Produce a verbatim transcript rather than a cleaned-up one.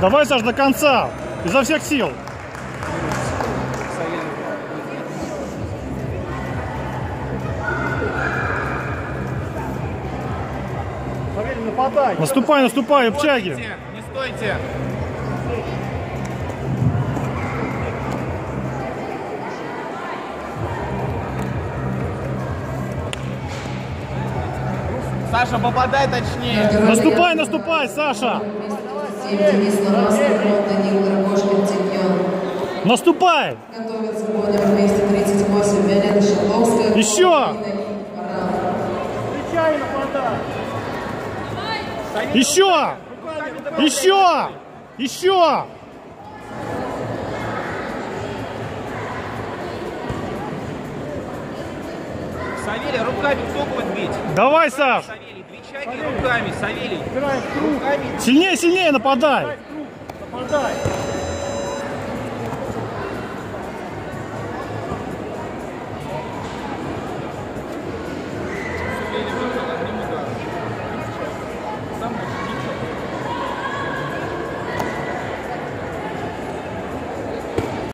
Давай, Саш, до конца. Изо всех сил. Нападай. Наступай, наступай, Общаги. Не стойте. Саша, попадай точнее. Наступай, наступай, Саша. Наступай. Еще. Еще. Еще. Еще. Савелий, руками кто будет бить? Давай, Саш. Савелий, Двичаги руками, Савелий. Руками. Сильнее, сильнее нападай. Нападай.